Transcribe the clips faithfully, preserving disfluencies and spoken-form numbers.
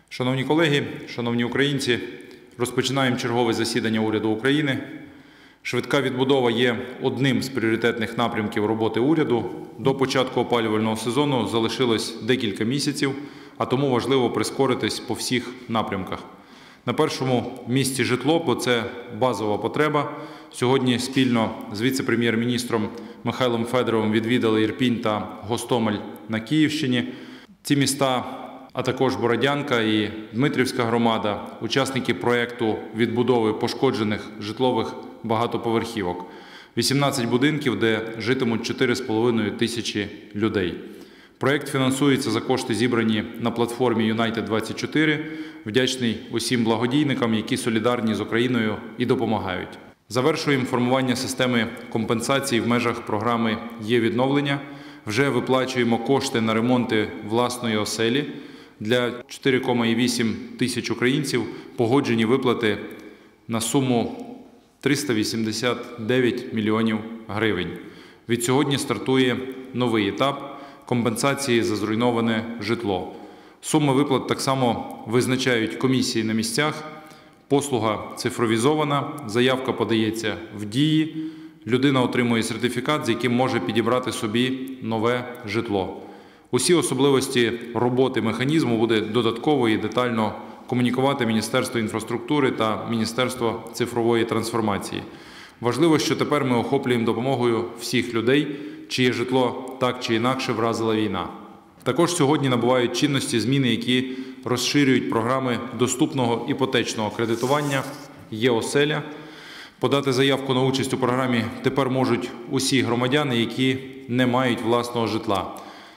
Шановні колеги, шановні українці, розпочинаємо чергове засідання уряду України. Швидка відбудова є одним з пріоритетних напрямків роботи уряду. До початку опалювального сезону залишилось декілька місяців, а тому важливо прискоритись по всіх напрямках. На першому місці житло, бо це базова потреба. Сьогодні спільно з віце-прем'єр-міністром Михайлом Федоровим відвідали Ірпінь та Гостомель на Київщині. Ці міста, а також Бородянка і Дмитрівська громада, учасники проєкту відбудови пошкоджених житлових багатоповерхівок. вісімнадцять будинків, де житимуть чотири з половиною тисячі людей. Проєкт фінансується за кошти, зібрані на платформі Юнайтед двадцять чотири. Вдячний усім благодійникам, які солідарні з Україною і допомагають. Завершуємо формування системи компенсацій в межах програми «Є-відновлення». Вже виплачуємо кошти на ремонти власної оселі. Для чотирьох цілих вісім десятих тисяч українців погоджені виплати на суму триста вісімдесят дев'ять мільйонів гривень. Від сьогодні стартує новий етап компенсації за зруйноване житло. Суми виплат так само визначають комісії на місцях. Послуга цифровізована, заявка подається в Дії, людина отримує сертифікат, з яким може підібрати собі нове житло. Усі особливості роботи механізму буде додатково і детально комунікувати Міністерство інфраструктури та Міністерство цифрової трансформації. Важливо, що тепер ми охоплюємо допомогою всіх людей, чиє житло так чи інакше вразила війна. Також сьогодні набувають чинності зміни, які розширюють програми доступного іпотечного кредитування «Є-оселя». Подати заявку на участь у програмі тепер можуть усі громадяни, які не мають власного житла,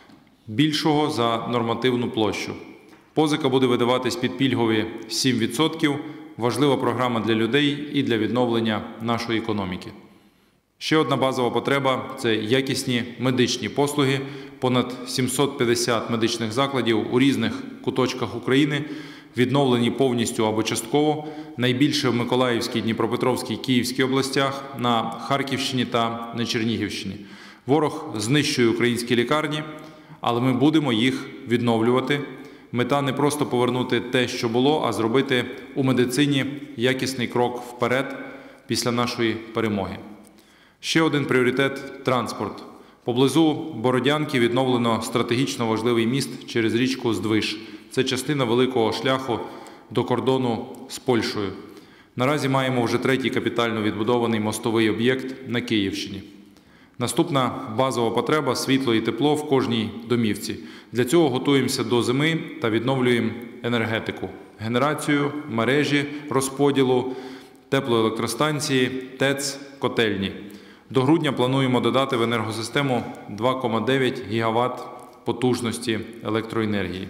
більшого за нормативну площу. Позика буде видаватись під пільгові сім відсотків. Важлива програма для людей і для відновлення нашої економіки. Ще одна базова потреба – це якісні медичні послуги. Понад сімсот п'ятдесят медичних закладів у різних куточках України відновлені повністю або частково. Найбільше в Миколаївській, Дніпропетровській, Київській областях, на Харківщині та на Чернігівщині. Ворог знищує українські лікарні, але ми будемо їх відновлювати. Мета не просто повернути те, що було, а зробити у медицині якісний крок вперед після нашої перемоги. Ще один пріоритет – транспорт. Поблизу Бородянки відновлено стратегічно важливий міст через річку Здвиж. Це частина великого шляху до кордону з Польщею. Наразі маємо вже третій капітально відбудований мостовий об'єкт на Київщині. Наступна базова потреба – світло і тепло в кожній домівці. Для цього готуємося до зими та відновлюємо енергетику. Генерацію, мережі розподілу, теплоелектростанції, ТЕЦ, котельні. До грудня плануємо додати в енергосистему два цілих дев'ять гігават потужності електроенергії.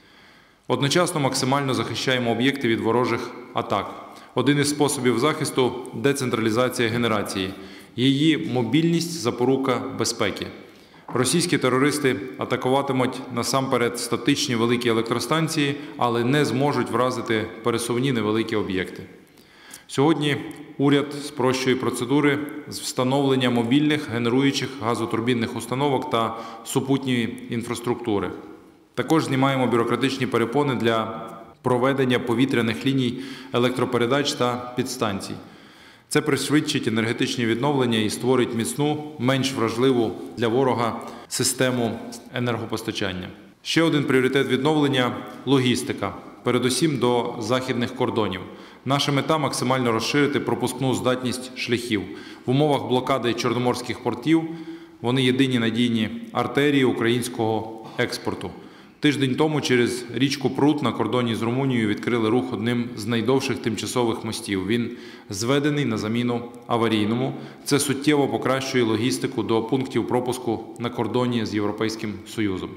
Одночасно максимально захищаємо об'єкти від ворожих атак. Один із способів захисту – децентралізація генерації. Її мобільність – запорука безпеки. Російські терористи атакуватимуть насамперед статичні великі електростанції, але не зможуть вразити пересувні невеликі об'єкти. Сьогодні уряд спрощує процедури з встановлення мобільних генеруючих газотурбінних установок та супутньої інфраструктури. Також знімаємо бюрократичні перепони для проведення повітряних ліній електропередач та підстанцій. Це пришвидшить енергетичні відновлення і створить міцну, менш вразливу для ворога систему енергопостачання. Ще один пріоритет відновлення – логістика, передусім до західних кордонів. Наша мета – максимально розширити пропускну здатність шляхів. В умовах блокади чорноморських портів вони єдині надійні артерії українського експорту. Тиждень тому через річку Прут на кордоні з Румунією відкрили рух одним з найдовших тимчасових мостів. Він зведений на заміну аварійному. Це суттєво покращує логістику до пунктів пропуску на кордоні з Європейським Союзом.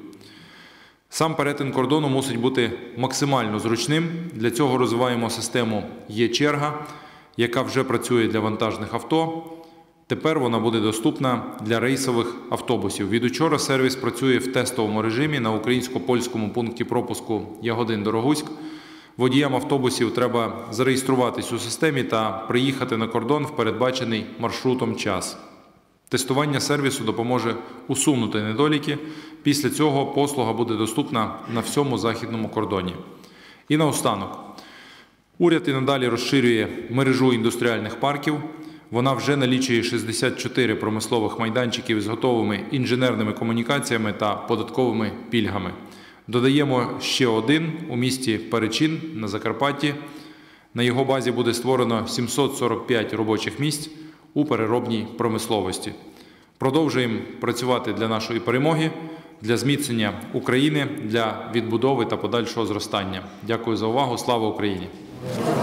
Сам перетин кордону мусить бути максимально зручним. Для цього розвиваємо систему «Є-черга», яка вже працює для вантажних авто. Тепер вона буде доступна для рейсових автобусів. Від учора сервіс працює в тестовому режимі на українсько-польському пункті пропуску Ягодин-Дорогуськ. Водіям автобусів треба зареєструватись у системі та приїхати на кордон в передбачений маршрутом час. Тестування сервісу допоможе усунути недоліки. Після цього послуга буде доступна на всьому західному кордоні. І наостанок. Уряд і надалі розширює мережу індустріальних парків. Вона вже налічує шістдесят чотири промислових майданчиків з готовими інженерними комунікаціями та податковими пільгами. Додаємо ще один у місті Перечин на Закарпатті. На його базі буде створено сімсот сорок п'ять робочих місць у переробній промисловості. Продовжуємо працювати для нашої перемоги, для зміцнення України, для відбудови та подальшого зростання. Дякую за увагу. Слава Україні!